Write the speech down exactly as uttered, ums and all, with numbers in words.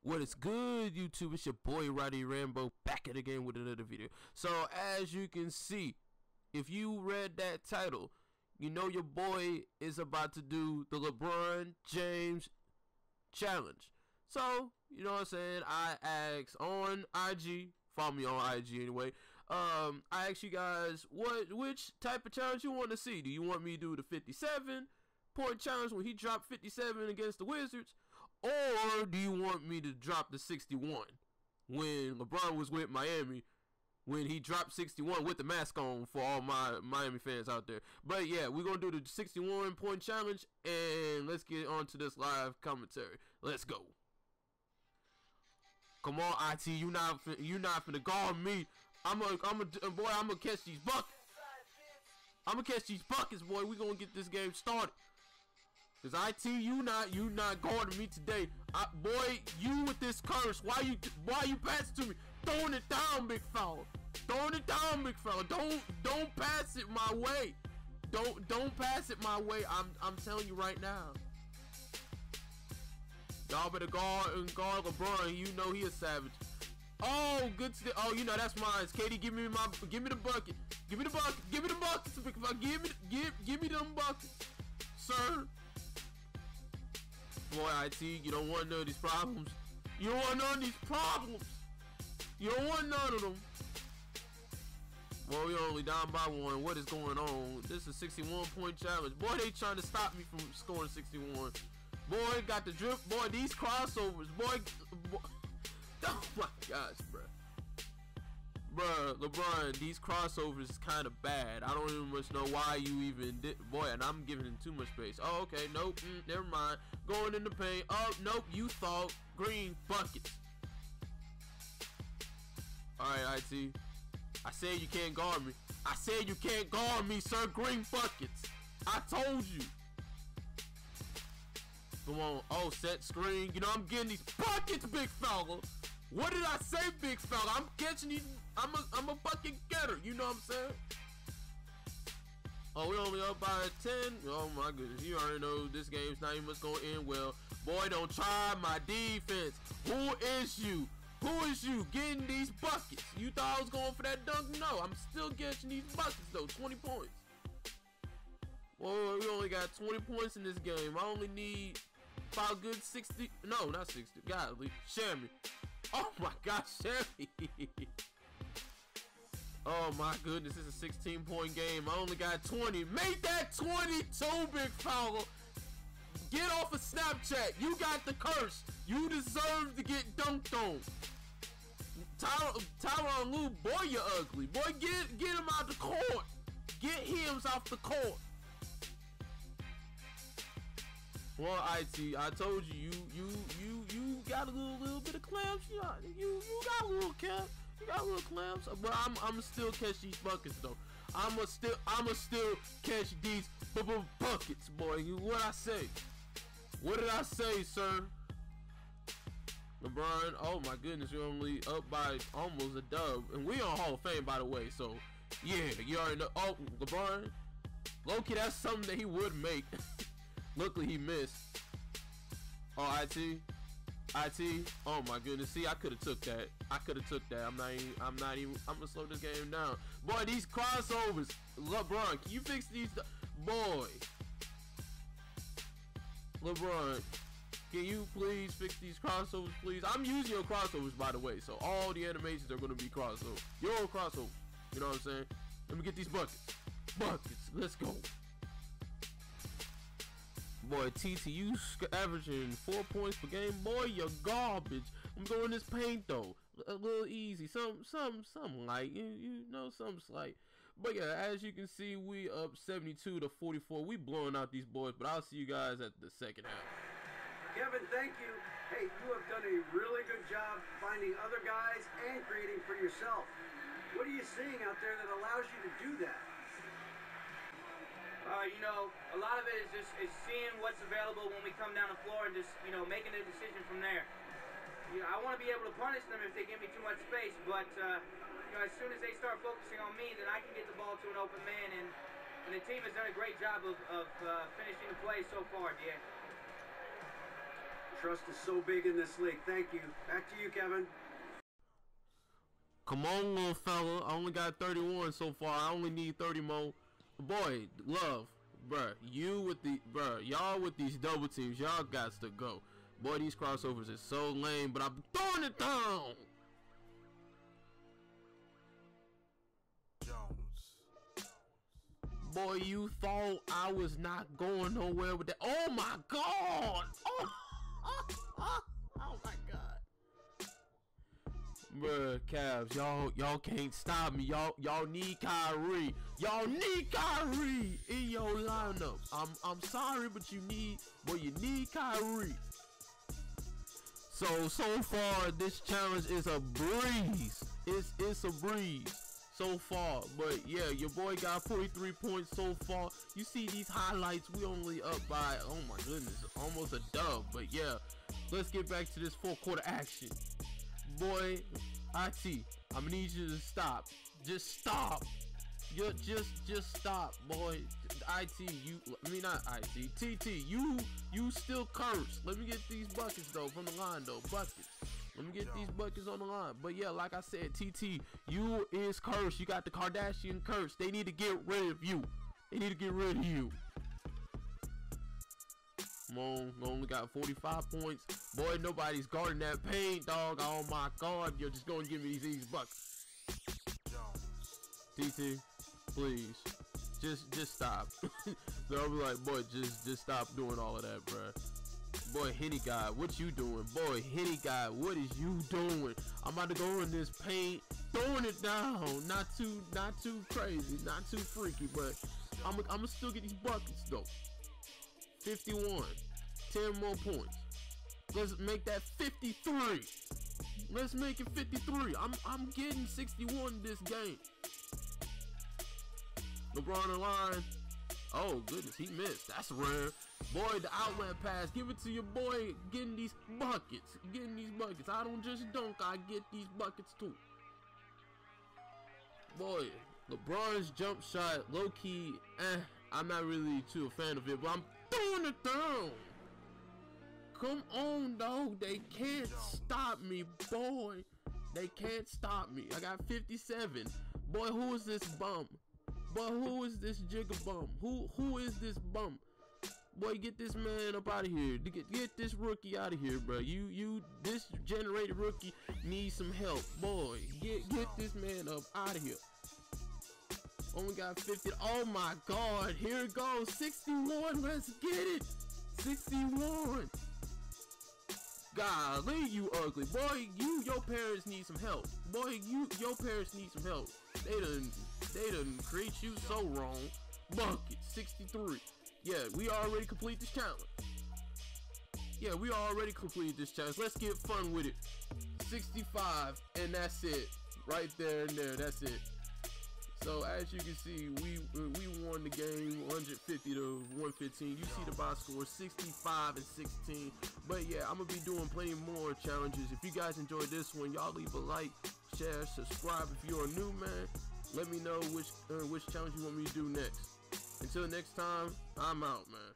What is good, YouTube? It's your boy Roddy Rambo back at again with another video. So as you can see, if you read that title, you know your boy is about to do the LeBron James challenge. So you know what I'm saying, I asked on I G, follow me on I G anyway, um I asked you guys what which type of challenge you want to see. Do you want me to do the fifty-seven point challenge when he dropped fifty-seven against the Wizards, or do you want me to drop the sixty-one when LeBron was with Miami, when he dropped sixty-one with the mask on for all my Miami fans out there? But yeah, we're gonna do the sixty-one point challenge, and let's get on to this live commentary. Let's go. Come on, I T, you not you not finna guard me. I'm a I'm a boy. I'm gonna catch these buckets. I'm gonna catch these buckets, boy. We gonna get this game started. Cause I T, you not you not guarding me today. I, boy, you with this curse. Why you why you pass it to me? Throwing it down, big fella. Throwing it down, big fella. Don't don't pass it my way. Don't don't pass it my way. I'm I'm telling you right now. Y'all better guard and guard LeBron. You know he a savage. Oh, good to the, oh, you know that's mine. Katie, give me my give me the bucket. Give me the bucket. Give me the buckets, big fella. Give me give give me them buckets, sir. Boy, I T, you don't want none of these problems. You don't want none of these problems. You don't want none of them. Boy, we only down by one. What is going on? This is a sixty-one point challenge. Boy, they trying to stop me from scoring sixty-one. Boy, got the drip. Boy, these crossovers. Boy, boy. Oh my gosh, bro. Bruh, LeBron, these crossovers is kind of bad. I don't even much know why you even did. Boy, and I'm giving him too much space. Oh, okay, nope, mm, never mind. Going in the paint. Oh, nope, you thought green buckets. Alright, I T. I said you can't guard me. I said you can't guard me, sir. Green buckets. I told you. Come on. Oh, set screen. You know, I'm getting these buckets, big fella. What did I say, big fella? I'm catching these. I'm a, I'm a bucket getter. You know what I'm saying? Oh, we only up by ten. Oh my goodness. You already know this game's not even going to end well. Boy, don't try my defense. Who is you? Who is you getting these buckets? You thought I was going for that dunk? No, I'm still catching these buckets though. twenty points. Boy, we only got twenty points in this game. I only need about good sixty. No, not sixty. Godly. Share me. Oh my gosh, Sherry. Oh my goodness, this is a sixteen point game. I only got twenty. Make that twenty-two, big fella. Get off of Snapchat. You got the curse. You deserve to get dunked on. Ty Tyronn Lue, boy, you're ugly. Boy, get get him out the court. Get him off the court. Well, I T, I told you, you, you, you, you got a little, little bit of clamps. You, got, you, you got a little clamp. You got a little clamps. But I'm, I'm still catch these buckets though. I'ma still, I'ma still catch these bu bu buckets, boy. You, what I say? What did I say, sir? LeBron. Oh my goodness, you're only up by almost a dub, and we on Hall of Fame, by the way. So yeah, you already know. Oh, LeBron. Low-key, that's something that he would make. Luckily he missed. Oh, I T, I T. Oh my goodness. See, I could have took that. I could have took that. I'm not even. I'm not even. I'm gonna slow this game down. Boy, these crossovers. LeBron, can you fix these? Boy, LeBron, can you please fix these crossovers, please? I'm using your crossovers, by the way. So all the animations are gonna be crossovers. Your crossovers. You know what I'm saying? Let me get these buckets. Buckets. Let's go. Boy, T T, you averaging four points per game. Boy, you're garbage. I'm going this paint though, a little easy, some, some, some light. You, you know, some slight. But yeah, as you can see, we up seventy-two to forty-four. We blowing out these boys. But I'll see you guys at the second half. Kevin, thank you. Hey, you have done a really good job finding other guys and creating for yourself. What are you seeing out there that allows you to do that? Uh, you know, a lot of it is just is seeing what's available when we come down the floor and just, you know, making a decision from there. You know, I want to be able to punish them if they give me too much space, but, uh, you know, as soon as they start focusing on me, then I can get the ball to an open man, and, and the team has done a great job of, of uh, finishing the play so far, yeah. Trust is so big in this league. Thank you. Back to you, Kevin. Come on, little fella. I only got thirty-one so far. I only need thirty more. Boy, love, bruh. You with the, bruh. Y'all with these double teams. Y'all got to go. Boy, these crossovers is so lame, but I'm throwing it down. Boy, you thought I was not going nowhere with that. Oh my God! Oh, oh, oh, oh my God! Bruh, Cavs, y'all, y'all can't stop me. Y'all, y'all need Kyrie. Y'all need Kyrie in your lineup. I'm, I'm sorry, but you need, boy, you need Kyrie. So, so far, this challenge is a breeze. It's, it's a breeze. So far, but yeah, your boy got forty-three points so far. You see these highlights, we only up by, oh my goodness, almost a dub. But yeah, let's get back to this fourth quarter action. Boy, I T, I'm gonna need you to stop. Just stop. You just, just stop, boy. I T, you, I mean not I T, T T, you, you still cursed. Let me get these buckets though from the line though, buckets. Let me get these buckets on the line. But yeah, like I said, T T, you is cursed. You got the Kardashian curse. They need to get rid of you. They need to get rid of you. Come on, only got forty-five points. Boy, nobody's guarding that paint, dog. Oh my God, you're just gonna give me these, these buckets. T T, please, just just stop. They'll be like, boy, just just stop doing all of that, bruh. Boy, Henny guy, what you doing? Boy, Henny guy, what is you doing? I'm about to go in this paint, throwing it down. Not too, not too crazy, not too freaky, but I'm, I'm gonna still get these buckets though. fifty-one, ten more points. Let's make that fifty-three. Let's make it fifty-three. I'm, I'm getting sixty-one this game. LeBron in line. Oh goodness, he missed. That's rare. Boy, the outlet pass. Give it to your boy. Getting these buckets. Getting these buckets. I don't just dunk. I get these buckets too. Boy, LeBron's jump shot, low key. Eh, I'm not really too a fan of it, but I'm throwing it down. Come on, dog. They can't stop me, boy. They can't stop me. I got fifty-seven. Boy, who is this bum? Boy, who is this jigger bum? Who who is this bum? Boy, get this man up out of here. Get, get this rookie out of here, bro. You you this generated rookie needs some help. Boy, get get this man up out of here. Only got fifty. Oh my God, here it goes. sixty-one. Let's get it. sixty-one. Golly, you ugly. Boy, you your parents need some help. Boy, you your parents need some help. They done they done create you so wrong. Bucket sixty-three. Yeah, we already complete this challenge. Yeah, we already completed this challenge. Let's get fun with it. sixty-five, and that's it. Right there and there, that's it. So as you can see, we we won the game one fifty to one fifteen. You see the box score sixty-five and sixteen. But yeah, I'm gonna be doing plenty more challenges. If you guys enjoyed this one, y'all leave a like, share, subscribe. If you're a new man, let me know which uh, which challenge you want me to do next. Until next time, I'm out, man.